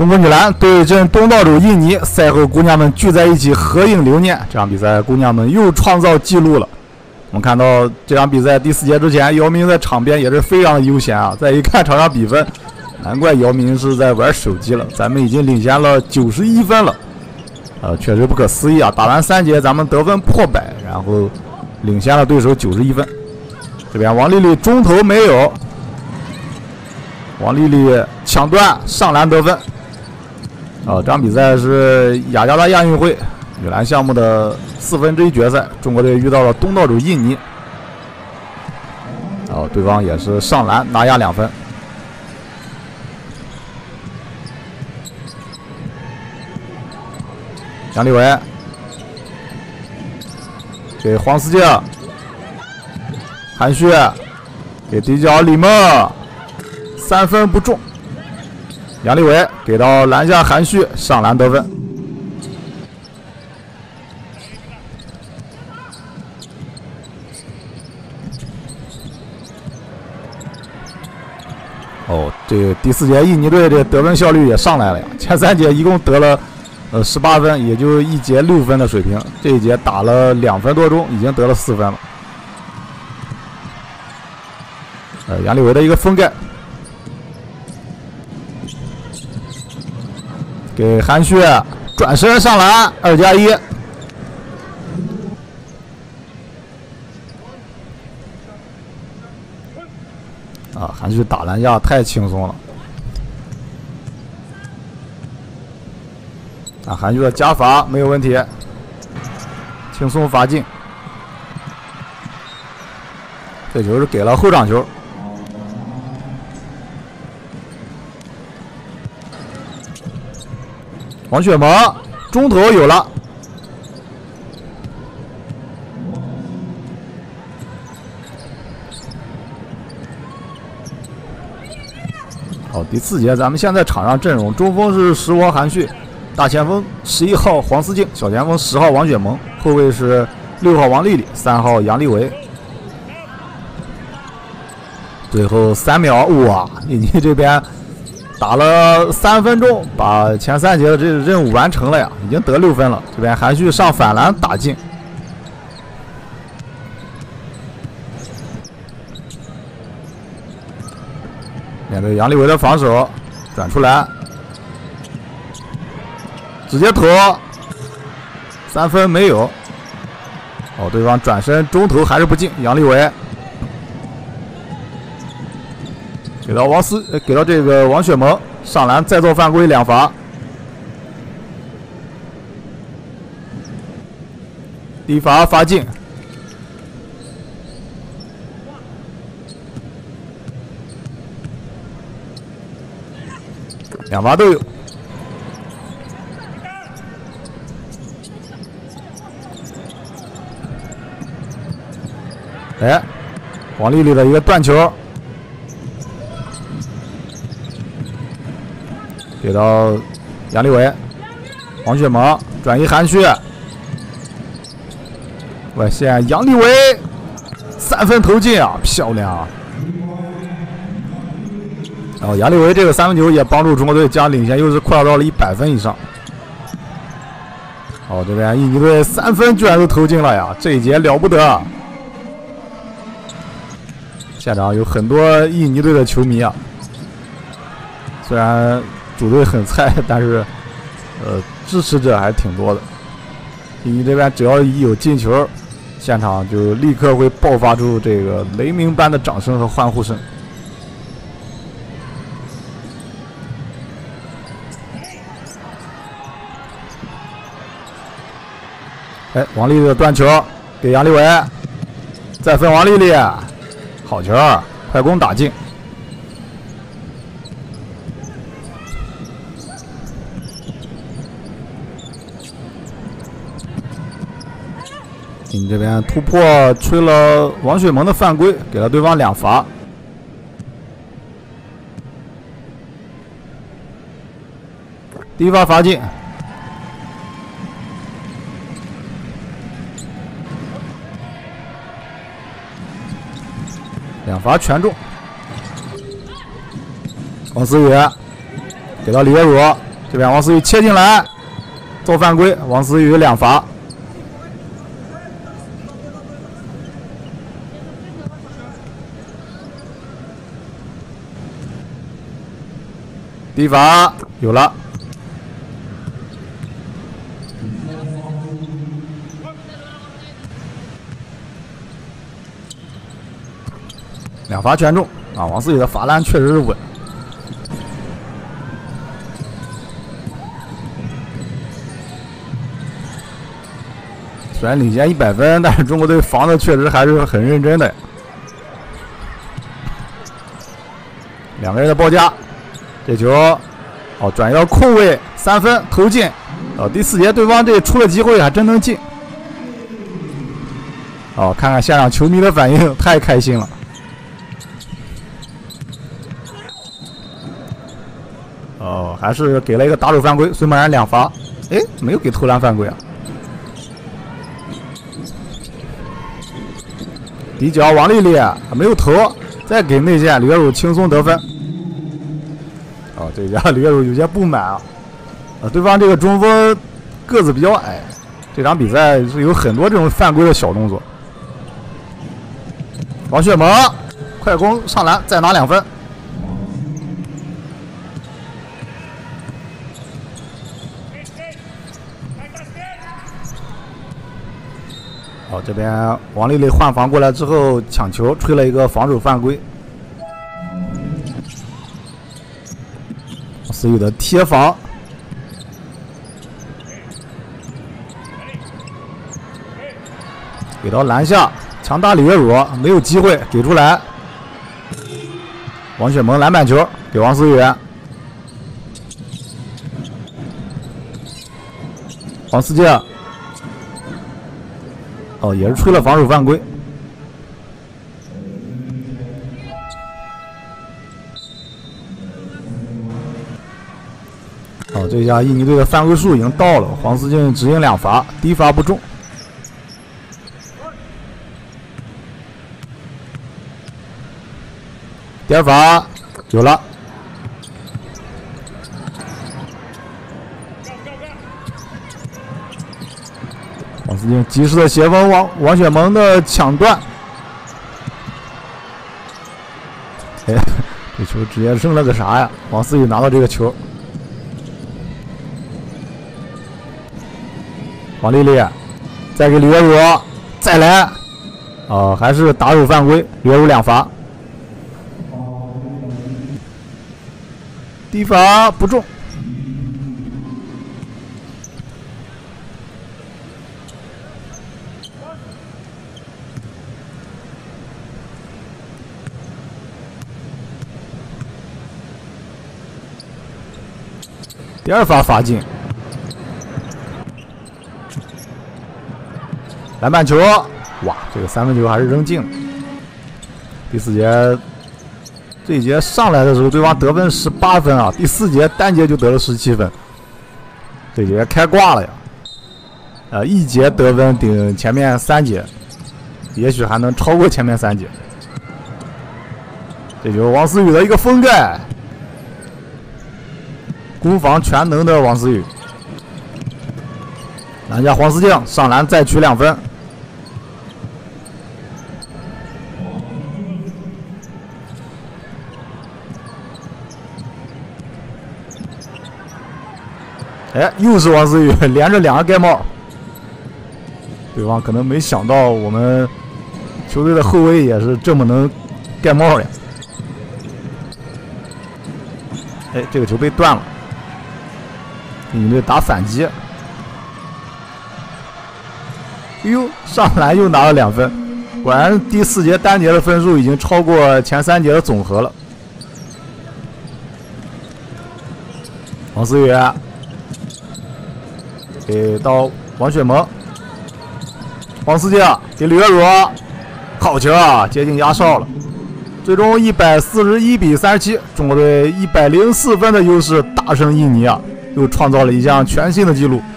中国女篮对阵东道主印尼，赛后姑娘们聚在一起合影留念。这场比赛，姑娘们又创造纪录了。我们看到这场比赛第4节之前，姚明在场边也是非常的悠闲啊。再一看场上比分，难怪姚明是在玩手机了。咱们已经领先了91分了，确实不可思议啊！打完3节，咱们得分破100，然后领先了对手91分。这边王丽丽中投没有，王丽丽抢断上篮得分。这场比赛是雅加达亚运会女篮项目的1/4决赛，中国队遇到了东道主印尼。对方也是上篮拿下2分。杨立伟给黄思静，韩旭给底角李梦，3分不中。杨立伟给到篮下韩旭上篮得分。这个第4节印尼队的得分效率也上来了呀，前3节一共得了18分，也就1节6分的水平，这一节打了2分多钟，已经得了4分了。杨立伟的一个封盖，给韩旭转身上篮2+1。韩旭打篮下太轻松了。韩旭的加罚没有问题，轻松罚进。这球是给了后场球。王雪萌中投有了。第4节咱们现在场上阵容，中锋是10号韩旭，大前锋11号黄思静，小前锋10号王雪萌，后卫是6号王丽丽，3号杨丽维。最后3秒，哇！印尼这边打了3分钟，把前3节的这个任务完成了呀，已经得6分了。这边韩旭上反篮打进。面对杨立伟的防守，转出来，直接投，3分没有。对方转身中投还是不进，杨立伟给到这个王雪萌上篮再做犯规2罚，第1罚罚进。2罚都有。王丽丽的一个断球，给到杨立伟，王雪萌转移韩旭，外线杨立伟3分投进啊，漂亮啊！杨立维这个3分球也帮助中国队将领先优势扩大到了100分以上。这边印尼队3分居然都投进了呀，这一节了不得！现场有很多印尼队的球迷啊，虽然主队很菜，但是支持者还是挺多的。印尼这边只要一有进球，现场就立刻会爆发出这个雷鸣般的掌声和欢呼声。王丽丽的断球给杨立伟，再分王丽丽，好球，快攻打进。你这边突破吹了王雪萌的犯规，给了对方2罚。第1罚罚进。2罚全中。王思雨给到李月茹， 这边王思雨切进来，造犯规，王思雨2罚。第一罚有了。2罚全中啊！王思雨的罚篮确实是稳。虽然领先100分，但是中国队防的确实还是很认真的。2个人的包夹，这球哦转移到空位，3分投进。第4节对方这出了机会还真能进。哦，看看现场球迷的反应，太开心了。哦，还是给了一个打手犯规，孙梦然2罚。哎，没有给投篮犯规啊。底角王丽丽没有投，再给内线李月茹轻松得分。哦，这家李月茹有些不满啊。对方这个中锋个子比较矮，这场比赛是有很多这种犯规的小动作。王雪萌快攻上篮，再拿2分。好，这边王丽丽换防过来之后抢球，吹了一个防守犯规。思雨的贴防，给到篮下，强大李月茹没有机会给出来。王雪萌篮板球给王思雨，王思健。哦，也是吹了防守犯规。哦，这下印尼队的犯规数已经到了，黄思静只赢2罚，第一罚不中。第2罚有了。王思静及时的协防王雪萌的抢断，哎，这球直接扔了个啥呀？王思雨拿到这个球，王丽丽再给李月茹再来，还是打手犯规，李月茹2罚，第一罚不中。第2罚罚进，篮板球，哇，这个3分球还是扔进了。第4节这一节上来的时候，对方得分18分啊，第4节单节就得了17分，这节开挂了呀！一节得分顶前面3节，也许还能超过前面3节。这就是王思雨的一个封盖。攻防全能的王思雨，篮下黄思静上篮再取2分。哎，又是王思雨连着2个盖帽，对方可能没想到我们球队的后卫也是这么能盖帽的。哎，这个球被断了。印尼队打反击，哎呦，上篮又拿了2分，果然第4节单节的分数已经超过前3节的总和了。王思雨给到王雪萌，王思静给李月茹，好球啊，接近压哨了。最终141比37，中国队104分的优势大胜印尼啊！又创造了一项全新的纪录。